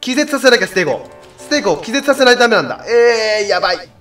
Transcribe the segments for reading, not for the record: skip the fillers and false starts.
気絶させなきゃステーゴ。ステーゴを気絶させないとダメなんだ。やばい。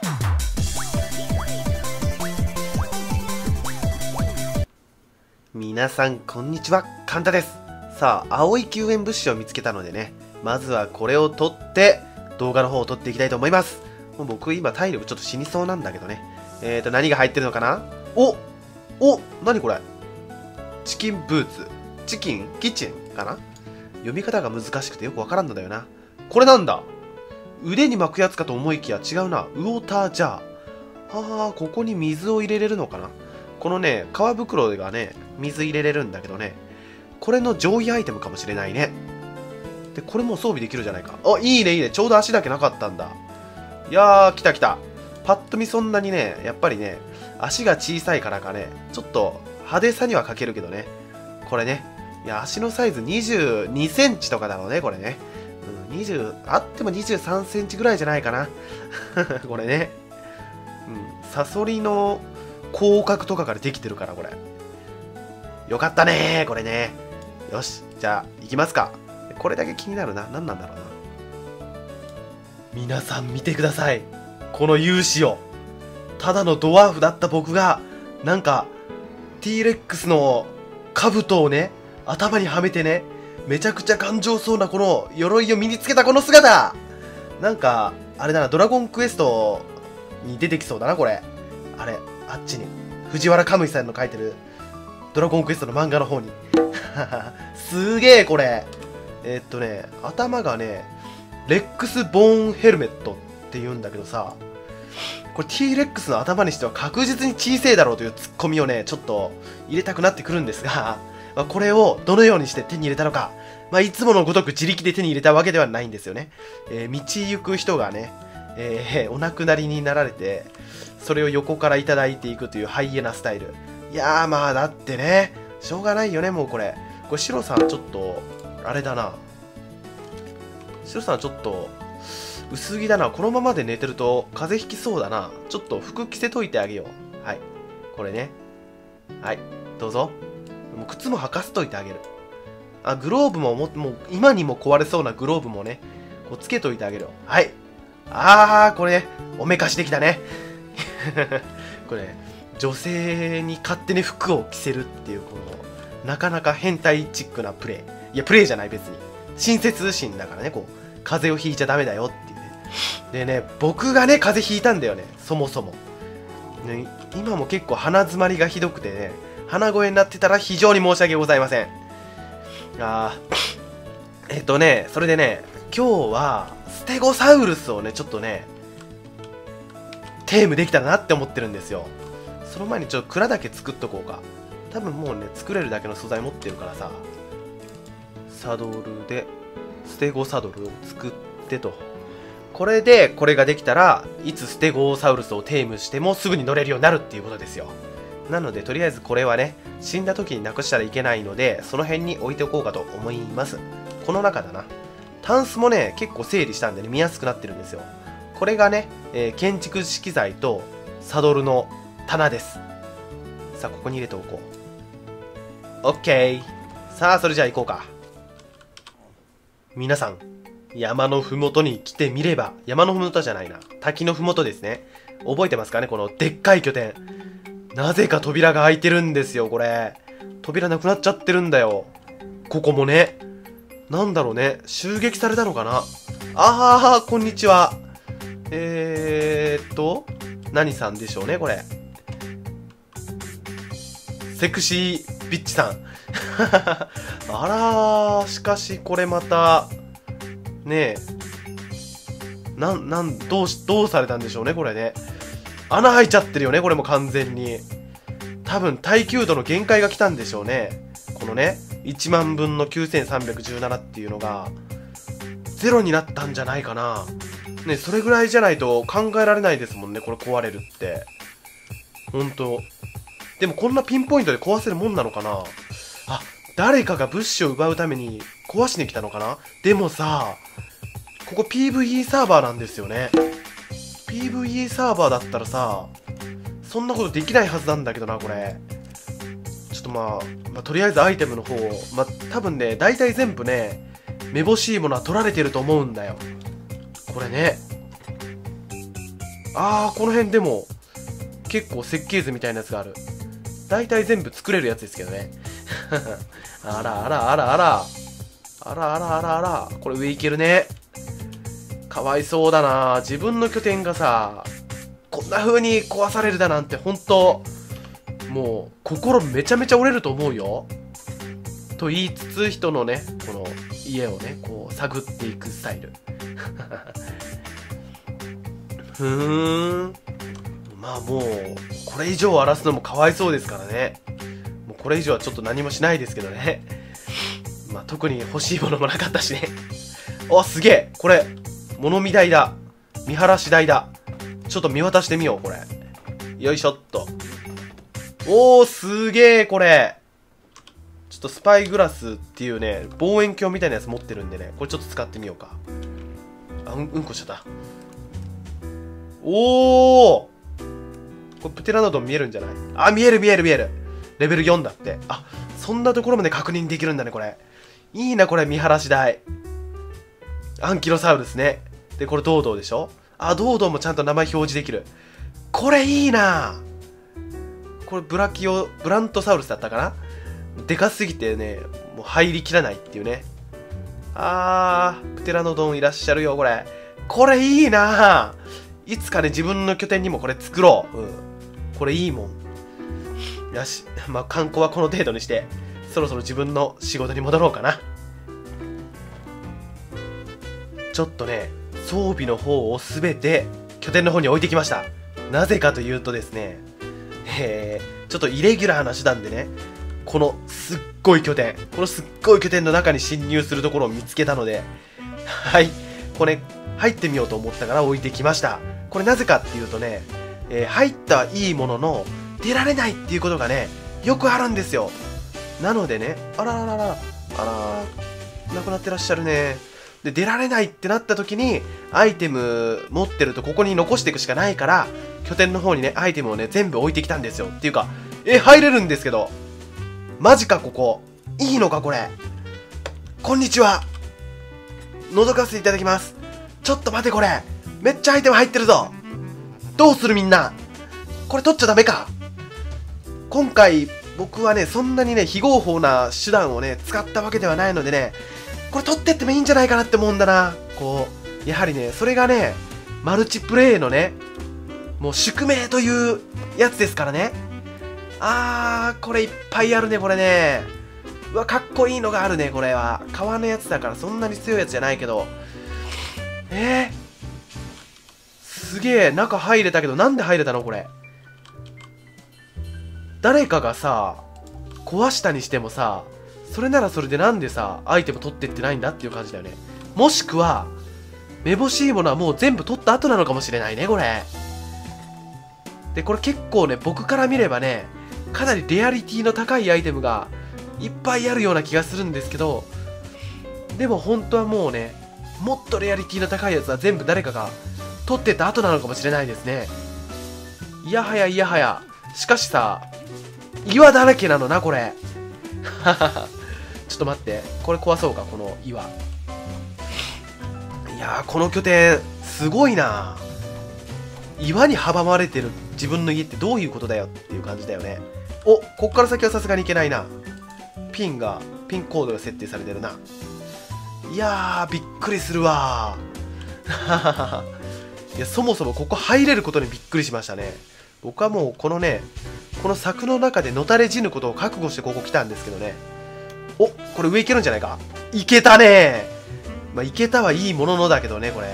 皆さんこんにちは、カンタです。さあ、青い救援物資を見つけたのでね、まずはこれを取って動画の方を撮っていきたいと思います。もう僕今体力ちょっと死にそうなんだけどね。何が入ってるのかな。何これ。チキンブーツ、チキンキッチンかな。読み方が難しくてよくわからんのだよな。これなんだ。腕に巻くやつかと思いきや違うな。ウォータージャー。ここに水を入れれるのかな。このね、革袋がね、水入れれるんだけどね、これの上位アイテムかもしれないね。で、これもう装備できるじゃないか。いいねいいね。ちょうど足だけなかったんだ。いやー、来た来た。パッと見そんなにね、やっぱりね、足が小さいからかね、ちょっと派手さには欠けるけどね。これね。いや、足のサイズ22センチとかだろうね、これね。あっても23センチぐらいじゃないかな。これね。サソリの広角とかからできてるから、これ。よかったねー、これね。よし、じゃあ、行きますか。これだけ気になるな。何なんだろうな。皆さん見てください。この勇姿を。ただのドワーフだった僕が、なんか、T レックスの兜をね、頭にはめてね、めちゃくちゃ頑丈そうなこの鎧を身につけたこの姿。なんか、あれだな、ドラゴンクエストに出てきそうだな、これ。あれ、あっちに。藤原カムイさんの書いてる、ドラゴンクエストの漫画の方に。すげえ、これ。頭がね、レックスボーンヘルメットって言うんだけどさ、これ T レックスの頭にしては確実に小せえだろうというツッコミをね、ちょっと入れたくなってくるんですが、これをどのようにして手に入れたのか、いつものごとく自力で手に入れたわけではないんですよね。道行く人がね、お亡くなりになられて、それを横からいただいていくというハイエナスタイル。いやー、だってね、しょうがないよね、もうこれ。これ、シロさんちょっと、あれだな。シロさんちょっと、薄着だな。このままで寝てると風邪ひきそうだな。ちょっと服着せといてあげよう。はい。これね。はい。どうぞ。もう靴も履かせといてあげる。グローブももう今にも壊れそうなグローブもね、こうつけといてあげるよ。はい。これね、おめかしできたね。これ、女性に勝手に服を着せるっていう、この、なかなか変態チックなプレイ。いや、プレイじゃない、別に。親切心だからね、こう、風邪をひいちゃダメだよっていうね。でね、僕がね、風邪ひいたんだよね、そもそも。ね、今も結構鼻詰まりがひどくてね、鼻声になってたら非常に申し訳ございません。それでね、今日は、ステゴサウルスをね、ちょっとね、テームできたらなって思ってるんですよ。その前にちょっと蔵だけ作っとこうか。多分もうね、作れるだけの素材持ってるからさ。サドルで、ステゴサドルを作ってと。これで、これができたらいつステゴサウルスをテームしてもすぐに乗れるようになるっていうことですよ。なので、とりあえずこれはね、死んだ時になくしたらいけないので、その辺に置いておこうかと思います。この中だな。タンスもね、結構整理したんでね、見やすくなってるんですよ。これがね、建築資材とサドルの棚です。さあ、ここに入れておこう。OK。さあ、それじゃあ行こうか。皆さん、山のふもとに来てみれば、山のふもとじゃないな。滝のふもとですね。覚えてますかね、このでっかい拠点。なぜか扉が開いてるんですよ、これ。扉なくなっちゃってるんだよ。ここもね。なんだろうね。襲撃されたのかな。こんにちは。何さんでしょうね、これ。セクシービッチさん。しかしこれまた、ねえ。どうされたんでしょうね、これね。穴開いちゃってるよね、これも完全に。多分耐久度の限界が来たんでしょうね。このね、1万分の9317っていうのが、ゼロになったんじゃないかな。ね、それぐらいじゃないと考えられないですもんね、これ壊れるって。ほんと。でもこんなピンポイントで壊せるもんなのかな。誰かが物資を奪うために壊しに来たのかな。でもさ、ここ PVE サーバーなんですよね。PVE サーバーだったらさ、そんなことできないはずなんだけどな、これ。ちょっととりあえずアイテムの方を、多分ね、大体全部ね、 めぼしいものは取られてると思うんだよ。これね。この辺でも結構設計図みたいなやつがある。大体全部作れるやつですけどね。あらあらあらあら。あらあらあらあら。これ上行けるね。かわいそうだな。自分の拠点がさ、こんな風に壊されるだなんて、ほんと、もう、心めちゃめちゃ折れると思うよ。と言いつつ、人のね、この家をね、こう、探っていくスタイル。まあもう、これ以上荒らすのもかわいそうですからね。もうこれ以上はちょっと何もしないですけどね。まあ特に欲しいものもなかったしね。すげえこれ、物見台だ。見晴らし台だ。ちょっと見渡してみよう、これ。よいしょっと。すげえこれ。ちょっとスパイグラスっていうね、望遠鏡みたいなやつ持ってるんでね、これちょっと使ってみようか。うんこしちゃった。これプテラノドン見えるんじゃない？見える見える見える。レベル4だって。そんなところまで確認できるんだね、これ。いいな、これ、見晴らし台。アンキロサウルスね。で、これ、ドードーでしょ？ドードーもちゃんと名前表示できる。これいいな。これ、ブラントサウルスだったかな？でかすぎてね、もう入りきらないっていうね。プテラノドンいらっしゃるよ、これ。これいいな。いつかね、自分の拠点にもこれ作ろう。これいいもん。よし。まあ、観光はこの程度にして、そろそろ自分の仕事に戻ろうかな。ちょっとね、装備の方をすべて拠点の方に置いてきました。なぜかというとですね、ちょっとイレギュラーな手段でね、このすっごい拠点の中に侵入するところを見つけたので、はい、これ入ってみようと思ったから置いてきました。これなぜかっていうとね、入ったはいいものの出られないっていうことがね、よくあるんですよ。なのでね、なくなってらっしゃるね。で、出られないってなった時に、アイテム持ってるとここに残していくしかないから、拠点の方にね、アイテムをね、全部置いてきたんですよ。っていうか、入れるんですけど。マジか、ここ。いいのか、これ。こんにちは。覗かせていただきます。ちょっと待て、これ。めっちゃアイテム入ってるぞ。どうするみんな。これ取っちゃダメか。今回、僕はね、そんなにね、非合法な手段をね、使ったわけではないのでね、これ取ってってもいいんじゃないかなって思うんだな。やはりね、それがね、マルチプレイのね、もう宿命というやつですからね。これいっぱいあるね、これね。うわ、かっこいいのがあるね、これは。革のやつだからそんなに強いやつじゃないけど。すげえ、中入れたけど、なんで入れたのこれ。誰かがさ、壊したにしてもさ、それならそれでなんでさ、アイテム取ってってないんだっていう感じだよね。もしくは、めぼしいものはもう全部取った後なのかもしれないね、これ。で、これ結構ね、僕から見ればね、かなりレアリティの高いアイテムがいっぱいあるような気がするんですけど、でも本当はもうね、もっとレアリティの高いやつは全部誰かが取ってった後なのかもしれないですね。いやはやいやはや。しかしさ、岩だらけなのな、これ。ちょっと待って。これ壊そうか、この岩。いやー、この拠点、すごいな。岩に阻まれてる自分の家ってどういうことだよっていう感じだよね。こっから先はさすがにいけないな。ピンコードが設定されてるな。いやー、びっくりするわー。いや、そもそもここ入れることにびっくりしましたね。僕はもうこのね、この柵の中でのたれ死ぬことを覚悟してここ来たんですけどね。これ上行けるんじゃないか？行けたね。まあ、行けたはいいもののだけどね、これ。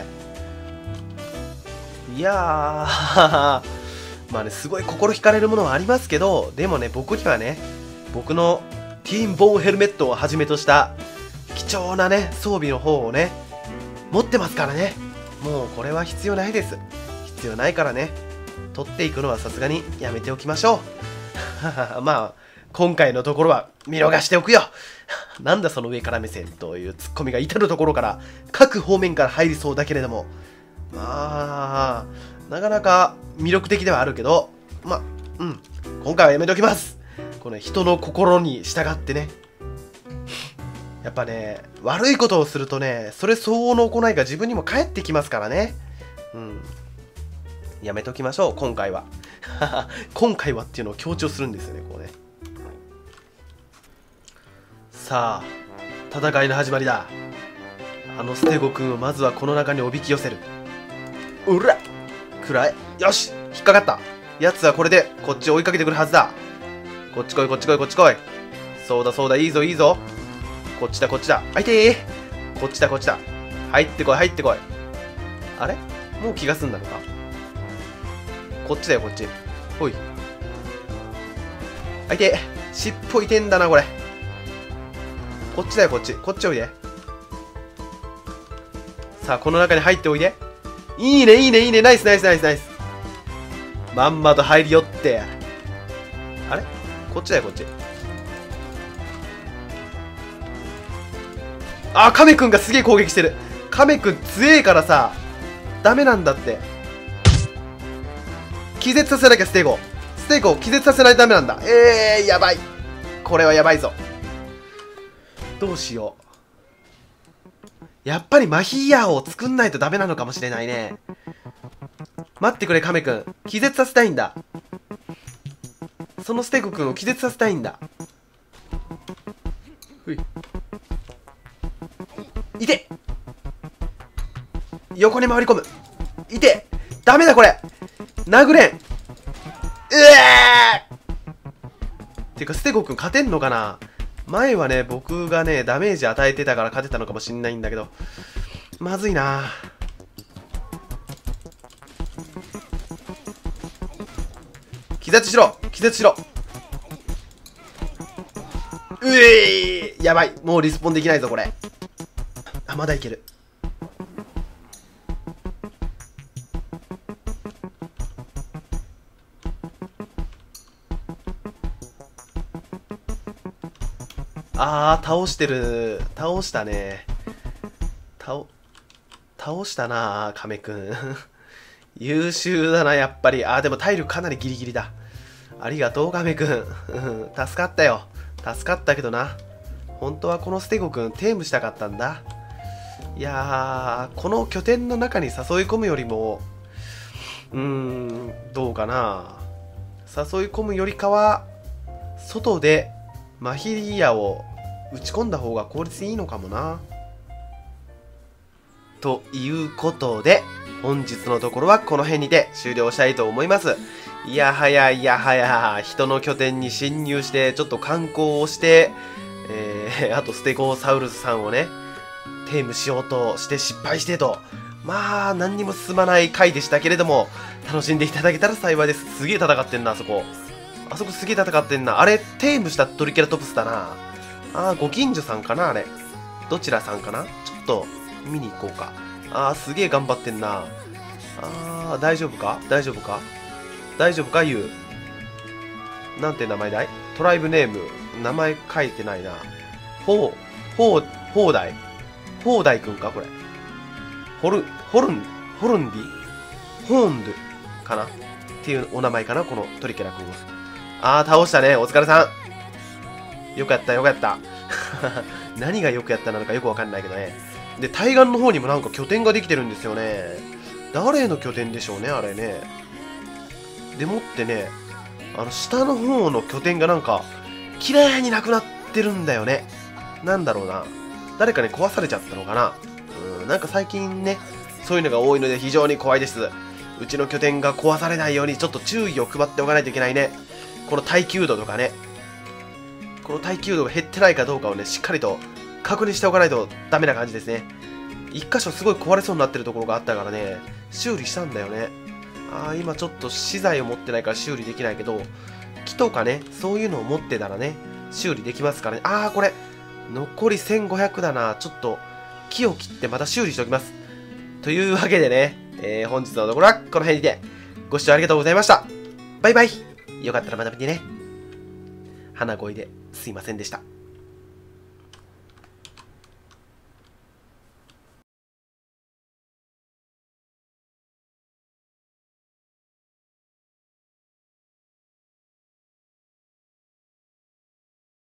いやー、まあね、すごい心惹かれるものはありますけど、でもね、僕にはね、僕のティーンボーンヘルメットをはじめとした貴重なね、装備の方をね、持ってますからね。もうこれは必要ないです。必要ないからね、取っていくのはさすがにやめておきましょう。まあ、今回のところは見逃しておくよ。なんだその上から目線というツッコミが至るところから各方面から入りそうだけれども、まあ、なかなか魅力的ではあるけど、今回はやめておきます。この人の心に従ってね。やっぱね、 悪いことをするとね、それ相応の行いが自分にも返ってきますからね。やめときましょう、今回は。今回はっていうのを強調するんですよね、こうね。さあ、戦いの始まりだ。あのステゴ君をまずはこの中におびき寄せる。うら暗い。よし、引っかかった。奴はこれでこっちを追いかけてくるはずだ。こっち来い、こっち来い、こっち来い。そうだそうだ、いいぞいいぞ。こっちだこっちだ。あいてー。こっちだこっちだ。入ってこい入ってこい。あれ、もう気が済んだのか。こっちだよこっち。ほい。あいてー。尻尾いてんだなこれ。こっちだよこっち。こっちおいで。さあこの中に入っておいで。いいねいいねいいね。ナイスナイスナイスナイス。まんまと入り寄って。あれ、こっちだよこっち。あ、カメくんがすげえ攻撃してる。カメくん強えからさ、ダメなんだって。気絶させなきゃステゴ。ステゴを気絶させないとダメなんだ。やばい。これはやばいぞ。どうしよう。やっぱりマヒーヤーを作んないとダメなのかもしれないね。待ってくれカメくん。気絶させたいんだ。そのステゴくんを気絶させたいんだ。ふい。いて。横に回り込む。いて。ダメだこれ。殴れん。てかステゴくん勝てんのかな。前はね、僕がね、ダメージ与えてたから勝てたのかもしんないんだけど。まずいな。気絶しろ気絶しろ。やばい。もうリスポンできないぞこれ。あ、まだいける。あー、倒してる。倒したね。倒したなカメくん。優秀だな、やっぱり。でも体力かなりギリギリだ。ありがとう、カメくん。助かったよ。助かったけどな。本当はこのステゴくん、テームしたかったんだ。いやー、この拠点の中に誘い込むよりも、どうかな。誘い込むよりかは、外でマヒリアを打ち込んだ方が効率いいのかもな。ということで、本日のところはこの辺にて終了したいと思います。いやはやいやはや、人の拠点に侵入して、ちょっと観光をして、あとステゴサウルスさんをね、テームしようとして失敗してと、まあ、何にも進まない回でしたけれども、楽しんでいただけたら幸いです。すげえ戦ってんな、あそこ。あそこすげえ戦ってんな。あれ、テームしたトリケラトプスだな。ご近所さんかな、あれ。どちらさんかな、ちょっと、見に行こうか。すげえ頑張ってんな。大丈夫か大丈夫か大丈夫かユウ。なんて名前だい。トライブネーム。名前書いてないな。砲台くんかこれ。ホルンディホーンドゥかなっていうお名前かな、このトリケラ君は。倒したね。お疲れさん。よくやったよくやった。何がよくやったなのかよくわかんないけどね。で、対岸の方にもなんか拠点ができてるんですよね。誰の拠点でしょうね、あれね。でもってね、下の方の拠点がなんか、綺麗になくなってるんだよね。なんだろうな。誰かに壊されちゃったのかな。なんか最近ね、そういうのが多いので非常に怖いです。うちの拠点が壊されないようにちょっと注意を配っておかないといけないね。この耐久度とかね。この耐久度が減ってないかどうかをね、しっかりと確認しておかないとダメな感じですね。一箇所すごい壊れそうになってるところがあったからね、修理したんだよね。今ちょっと資材を持ってないから修理できないけど、木とかね、そういうのを持ってたらね、修理できますからね。これ、残り1500だな。ちょっと、木を切ってまた修理しておきます。というわけでね、本日のところはこの辺にて、ご視聴ありがとうございました。バイバイ。よかったらまた見てね。鼻声ですいませんでした。